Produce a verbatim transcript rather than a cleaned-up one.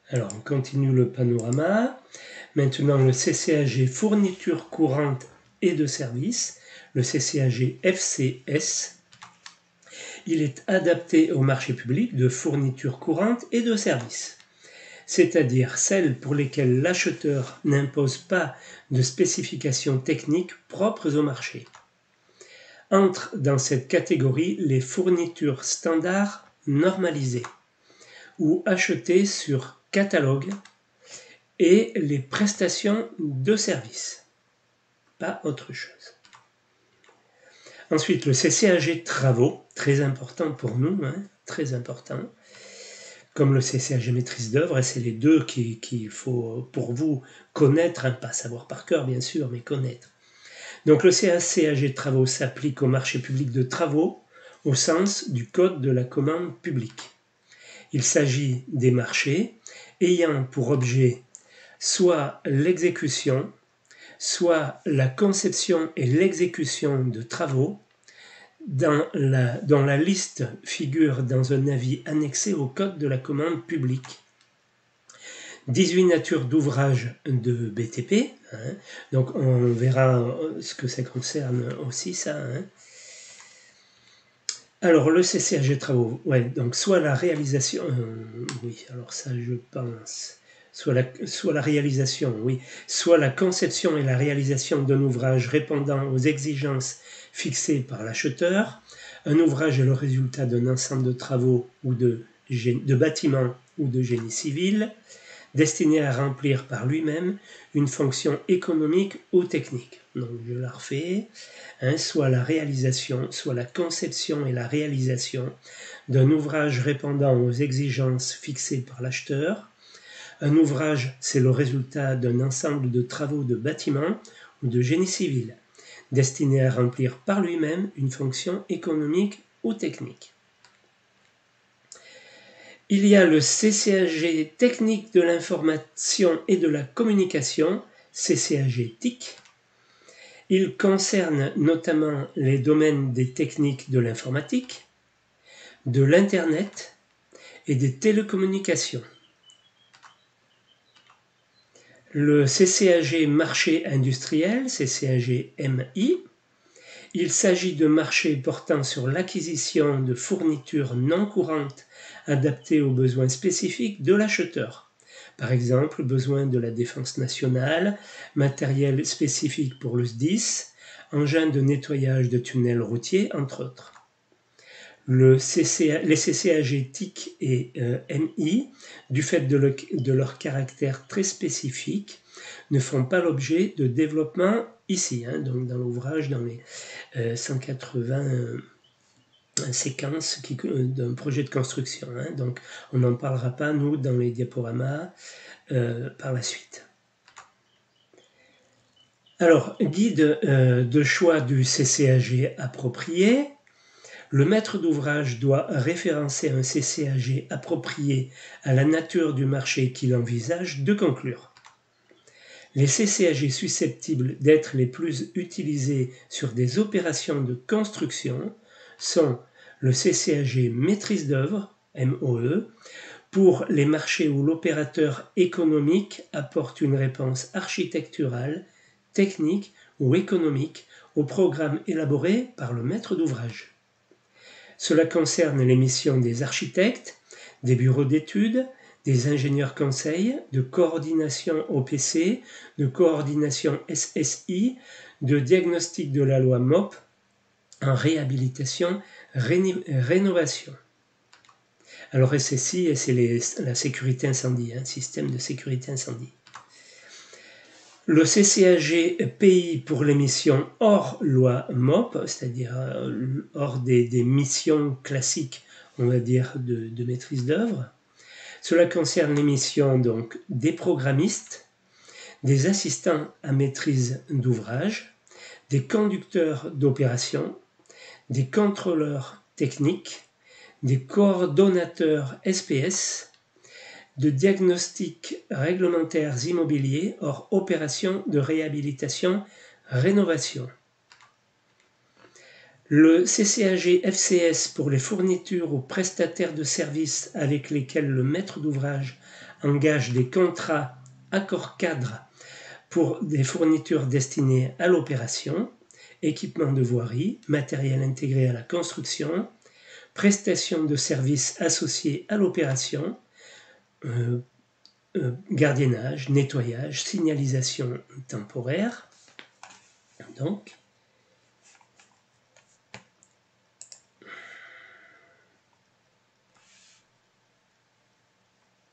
Alors, on continue le panorama. Maintenant, le C C A G fourniture courante et de services, le C C A G F C S. Il est adapté au marché public de fourniture courante et de services, c'est-à-dire celles pour lesquelles l'acheteur n'impose pas de spécifications techniques propres au marché. Entrent dans cette catégorie les fournitures standards normalisées ou achetées sur catalogue et les prestations de services, pas autre chose. Ensuite, le C C A G travaux, très important pour nous, hein, très important, comme le C C A G maîtrise d'œuvre, et c'est les deux qu'il qui faut pour vous connaître, hein, pas savoir par cœur bien sûr, mais connaître. Donc le C C A G travaux s'applique au marché public de travaux au sens du Code de la commande publique. Il s'agit des marchés ayant pour objet soit l'exécution, soit la conception et l'exécution de travaux dans la, dont la liste figure dans un avis annexé au Code de la commande publique. dix-huit natures d'ouvrages de B T P, hein, donc on verra ce que ça concerne aussi ça. Hein. Alors le C C A G travaux, ouais, donc soit la réalisation, euh, oui, alors ça je pense, soit la, soit la réalisation, oui, soit la conception et la réalisation d'un ouvrage répondant aux exigences fixées par l'acheteur. Un ouvrage est le résultat d'un ensemble de travaux ou de, de bâtiments ou de génie civil destiné à remplir par lui-même une fonction économique ou technique. Donc je la refais, hein, soit la réalisation, soit la conception et la réalisation d'un ouvrage répondant aux exigences fixées par l'acheteur. Un ouvrage, c'est le résultat d'un ensemble de travaux de bâtiment ou de génie civil, destiné à remplir par lui-même une fonction économique ou technique. Il y a le C C A G technique de l'information et de la communication, C C A G T I C. Il concerne notamment les domaines des techniques de l'informatique, de l'Internet et des télécommunications. Le C C A G marché industriel, C C A G M I, il s'agit de marchés portant sur l'acquisition de fournitures non courantes adaptées aux besoins spécifiques de l'acheteur. Par exemple, besoin de la défense nationale, matériel spécifique pour le S D I S, engins de nettoyage de tunnels routiers, entre autres. Le C C A, les C C A G T I C et euh, M I, du fait de, le, de leur caractère très spécifique, ne font pas l'objet de développement ici, hein, donc dans l'ouvrage, dans les euh, cent quatre-vingts euh, séquences qui, euh, d'un projet de construction. Hein, donc on n'en parlera pas, nous, dans les diaporamas euh, par la suite. Alors, guide euh, de choix du C C A G approprié. Le maître d'ouvrage doit référencer un C C A G approprié à la nature du marché qu'il envisage de conclure. Les C C A G susceptibles d'être les plus utilisés sur des opérations de construction sont le C C A G maîtrise d'œuvre, M O E, pour les marchés où l'opérateur économique apporte une réponse architecturale, technique ou économique au programme élaboré par le maître d'ouvrage. Cela concerne les missions des architectes, des bureaux d'études, des ingénieurs conseils, de coordination O P C, de coordination S S I, de diagnostic de la loi M O P, en réhabilitation, rénovation. Alors S S I, c'est les, la sécurité incendie, un hein, système de sécurité incendie. Le C C A G P I pour les missions hors loi M O P, c'est-à-dire hors des, des missions classiques, on va dire, de, de maîtrise d'œuvre. Cela concerne les missions donc des programmistes, des assistants à maîtrise d'ouvrage, des conducteurs d'opération, des contrôleurs techniques, des coordonnateurs S P S, de diagnostics réglementaires immobiliers hors opération de réhabilitation-rénovation. Le C C A G F C S pour les fournitures ou prestataires de services avec lesquels le maître d'ouvrage engage des contrats accords cadres pour des fournitures destinées à l'opération, équipement de voirie, matériel intégré à la construction, prestations de services associés à l'opération, euh, euh, gardiennage, nettoyage, signalisation temporaire. Donc, et alors ?